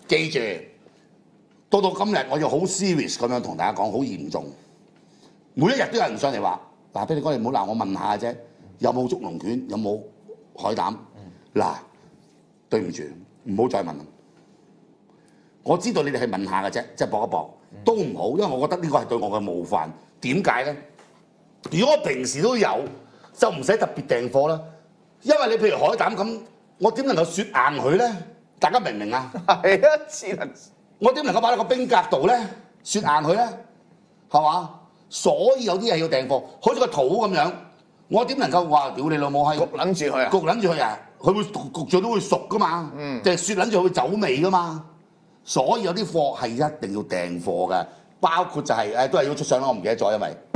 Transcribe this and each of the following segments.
記住，到今日我要好 serious 咁樣同大家講，好嚴重。每一日都有人上嚟話：嗱，俾你講，你唔好鬧我，問下啫，有冇捉龍拳？有冇海膽？嗱，對唔住，唔好再問。我知道你哋係問下嘅啫，即係搏一搏，都唔好，因為我覺得呢個係對我嘅冒犯。點解咧？如果我平時都有，就唔使特別訂貨啦。因為你譬如海膽咁，我點能夠雪硬佢咧？大家明唔明啊？ 係啊，只能我點能夠擺喺個冰格度咧？雪硬佢咧，係嘛？所以有啲嘢要訂貨，好似個肚咁樣，我點能夠話屌你老母閪焗撚住佢啊！ 焗撚住佢啊！佢會焗咗都會熟噶嘛，定係雪撚住佢會走味噶嘛。所以有啲貨係一定要訂貨嘅，包括就係、都係要出相啦，我唔記得咗，因為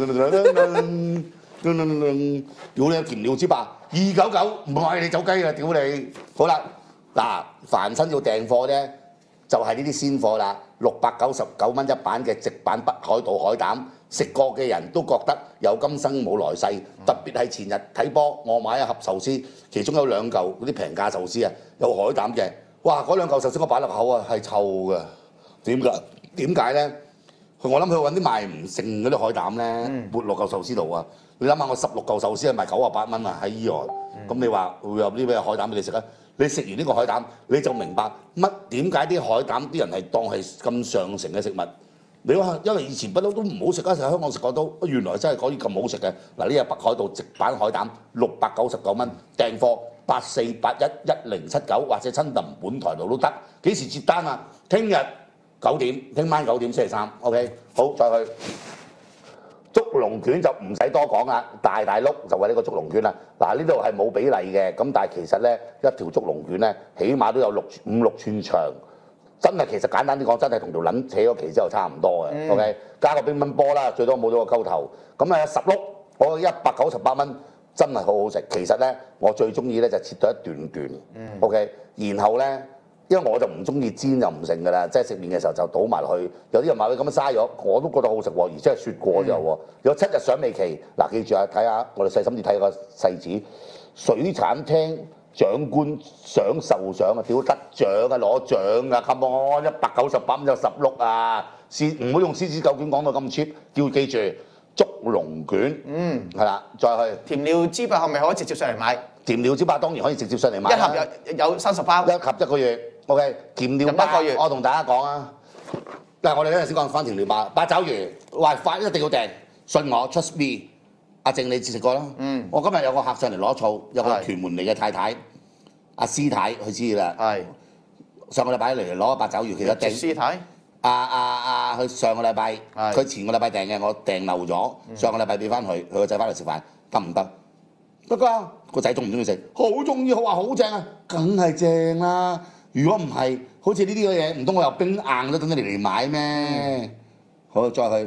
屌你甜料之霸299唔係你走雞啊！屌你！好啦，嗱，凡親要訂貨咧，就係呢啲鮮貨啦，699蚊一板嘅直板北海道海膽，食過嘅人都覺得有今生冇來世。特別係前日睇波，我買一盒壽司，其中有2嚿嗰啲平價壽司啊，有海膽嘅。哇！嗰2嚿壽司我擺落口啊，係臭㗎。點解咧？我諗佢揾啲賣唔剩嗰啲海膽咧，撥落嚿壽司度啊！你諗下，我16嚿壽司係賣98蚊啊，喺依外。咁你話會有啲咩海膽俾你食啊？你食完呢個海膽，你就明白點解啲海膽啲人係當係咁上乘嘅食物。你話因為以前不嬲都唔好食啊，喺香港食過都原來真係可以咁好食嘅。嗱，呢日北海道直板海膽699蚊，訂貨84811079或者親臨本台度都得。幾時接單啊？聽日9點，聽晚9點星期3。OK， 好，再去。捉龍拳就唔使多講啦，大碌就係呢個捉龍拳啦。嗱，呢度係冇比例嘅，咁但係其實咧一條捉龍拳咧，起碼都有5、6寸長，真係其實簡單啲講，真係同條撚扯咗旗之後差唔多嘅。OK， 加個乒乓波啦，最多冇咗個溝頭。咁啊10碌，我198蚊，真係好好食。其實咧，我最中意咧就切到一段段。OK， 然後咧。因為我就唔中意煎又唔剩㗎啦，即係食麵嘅時候就倒埋落去。有啲人話你咁樣嘥咗，我都覺得好食喎，而且係雪過之後喎。有7日賞味期，嗱記住啊，睇下我哋細心啲睇個細字。水產廳長官賞受獎啊，屌得獎啊，攞獎啊 ，come on， 198蚊有10碌啊，唔好用獅子狗卷講到咁 cheap， 要記住捉龍卷，係啦，再去甜料之霸係咪可以直接上嚟買？ 甜料之霸當然可以直接上嚟買， 一盒有30包， 一盒1個月。OK， 甜料 1個月， 我同大家講啊，嗱我哋嗰陣時講翻甜料八爪魚，話快一定要訂，信我 ，trust me。阿靜你食過啦，我今日有個客上嚟攞醋，有個屯門嚟嘅太太，阿師太佢知啦，上個禮拜嚟攞八爪魚，其實訂師太， 佢上個禮拜，佢前個禮拜訂嘅，我訂漏咗，上個禮拜俾翻佢，佢個仔翻嚟食飯，得唔得？得㗎，個仔中唔中意食？好中意，話好正啊，梗係正啦。如果唔係，好似呢啲嘅嘢，唔通我又冰硬都等你嚟買咩？好，再去。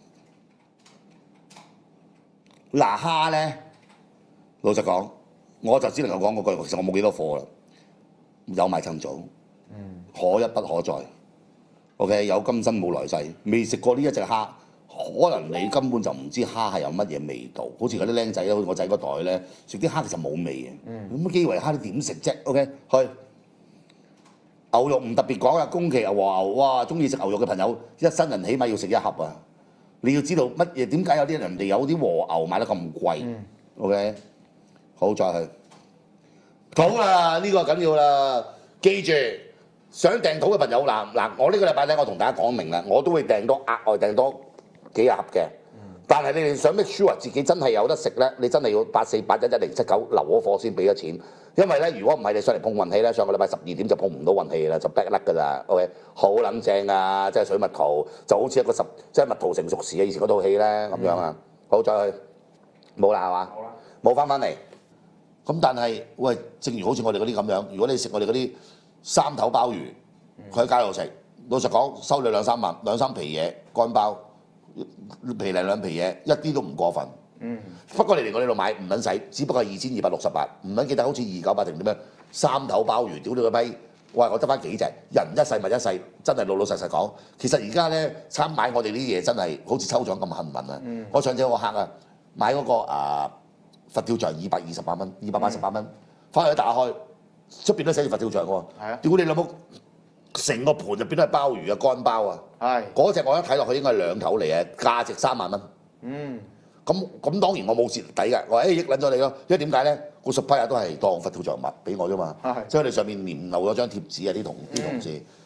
嗱蝦咧，老實講，我就只能夠講嗰句，其實我冇幾多貨啦，有埋趁早，可一不可再。OK， 有今生冇來世，未食過呢一隻蝦，可能你根本就唔知蝦係有乜嘢味道。好似嗰啲僆仔咧，好似我仔嗰代咧，食啲蝦其實冇味嘅。咁基圍蝦你點食啫 ？OK， 去。牛肉唔特別講啊，宮崎牛和牛，哇！中意食牛肉嘅朋友，一生人起碼要食1盒啊！你要知道乜嘢？點解有啲人哋有啲和牛買得咁貴？OK， 好再去。肚啦，呢個緊要啦，記住想訂肚嘅朋友嗱，我呢個禮拜咧，我同大家講明啦，我都會訂多額外訂多幾盒嘅。但係你哋想 make sure 自己真係有得食咧，你真係要84811079留咗貨先俾咗錢，因為咧如果唔係你上嚟碰運氣咧，上個禮拜12點就碰唔到運氣啦，就 back 甩㗎啦。OK， 好撚正啊，即係水蜜桃就好似一個即係蜜桃成熟時啊，以前嗰套戲咧咁樣啊。好再去，冇啦係嘛？冇翻嚟。咁但係喂，正如好似我哋嗰啲咁樣，如果你食我哋嗰啲3頭鮑魚，佢喺街度食，老實講收你2、3萬2、3皮嘢乾包。皮零2皮嘢，一啲都唔過分。不過你嚟我呢度買唔撚使，只不過係2268，唔撚記得好似298定點樣3頭鮑魚，屌你個閪！我得翻幾隻，人一世物一世，真係老老實實講。其實而家咧參買我哋呢啲嘢真係好似抽獎咁幸運啊！我上次有個客啊買嗰個佛跳牆228蚊，288蚊，翻去一打開，出邊都寫住佛跳牆喎。屌你老母！ 成個盤入邊都係鮑魚啊，乾鮑啊。 係。 嗰只我一睇落去應該係兩頭嚟嘅，價值3萬蚊。 嗯。 咁當然我冇蝕底嘅，我話益撚咗你咯，因為點解咧？個 supplier 都係當佛跳牆物俾我啫嘛， 係即係佢哋上面連漏咗張貼紙啊啲同事，